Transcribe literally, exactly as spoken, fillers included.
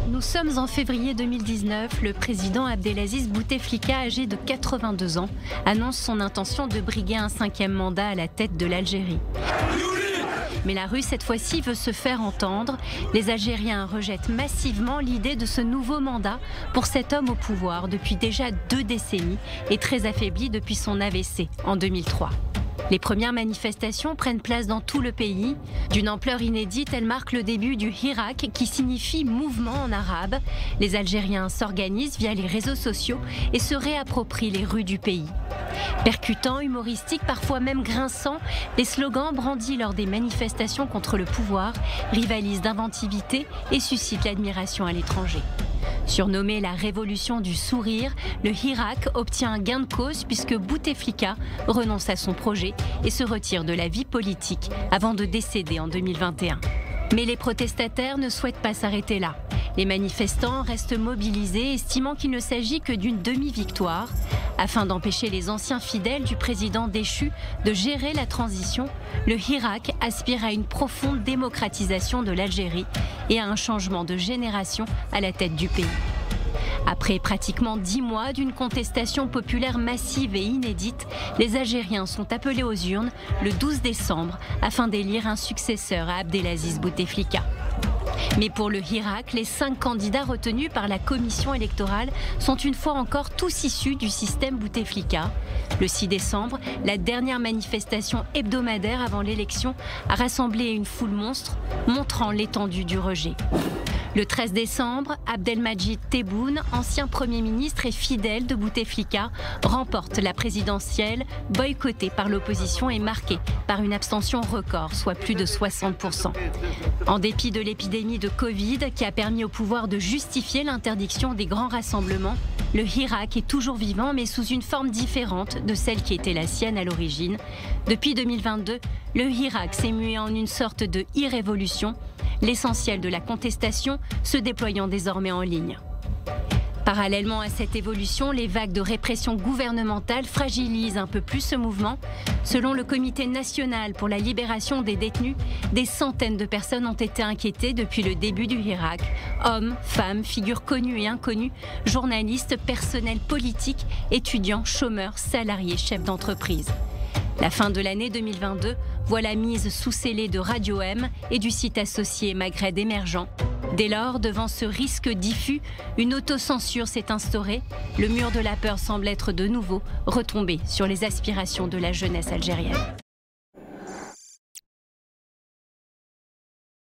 Nous sommes en février deux mille dix-neuf. Le président Abdelaziz Bouteflika, âgé de quatre-vingt-deux ans, annonce son intention de briguer un cinquième mandat à la tête de l'Algérie. Mais la rue, cette fois-ci, veut se faire entendre. Les Algériens rejettent massivement l'idée de ce nouveau mandat pour cet homme au pouvoir depuis déjà deux décennies et très affaibli depuis son A V C en deux mille trois. Les premières manifestations prennent place dans tout le pays. D'une ampleur inédite, elles marquent le début du Hirak, qui signifie mouvement en arabe. Les Algériens s'organisent via les réseaux sociaux et se réapproprient les rues du pays. Percutants, humoristiques, parfois même grinçants, les slogans brandis lors des manifestations contre le pouvoir rivalisent d'inventivité et suscitent l'admiration à l'étranger. Surnommé la révolution du sourire, le Hirak obtient un gain de cause puisque Bouteflika renonce à son projet et se retire de la vie politique avant de décéder en deux mille vingt et un. Mais les protestataires ne souhaitent pas s'arrêter là. Les manifestants restent mobilisés, estimant qu'il ne s'agit que d'une demi-victoire. Afin d'empêcher les anciens fidèles du président déchu de gérer la transition, le Hirak aspire à une profonde démocratisation de l'Algérie et à un changement de génération à la tête du pays. Après pratiquement dix mois d'une contestation populaire massive et inédite, les Algériens sont appelés aux urnes le douze décembre afin d'élire un successeur à Abdelaziz Bouteflika. Mais pour le Hirak, les cinq candidats retenus par la commission électorale sont une fois encore tous issus du système Bouteflika. Le six décembre, la dernière manifestation hebdomadaire avant l'élection a rassemblé une foule monstre, montrant l'étendue du rejet. Le treize décembre, Abdelmadjid Tebboune, ancien Premier ministre et fidèle de Bouteflika, remporte la présidentielle, boycottée par l'opposition et marquée par une abstention record, soit plus de soixante pour cent. En dépit de l'épidémie de Covid qui a permis au pouvoir de justifier l'interdiction des grands rassemblements, le Hirak est toujours vivant mais sous une forme différente de celle qui était la sienne à l'origine. Depuis deux mille vingt-deux, le Hirak s'est mué en une sorte de e-révolution, l'essentiel de la contestation se déployant désormais en ligne. Parallèlement à cette évolution, les vagues de répression gouvernementale fragilisent un peu plus ce mouvement. Selon le Comité national pour la libération des détenus, des centaines de personnes ont été inquiétées depuis le début du Hirak. Hommes, femmes, figures connues et inconnues, journalistes, personnels politiques, étudiants, chômeurs, salariés, chefs d'entreprise. La fin de l'année deux mille vingt-deux voit la mise sous scellé de Radio M et du site associé Maghreb émergent. Dès lors, devant ce risque diffus, une autocensure s'est instaurée. Le mur de la peur semble être de nouveau retombé sur les aspirations de la jeunesse algérienne.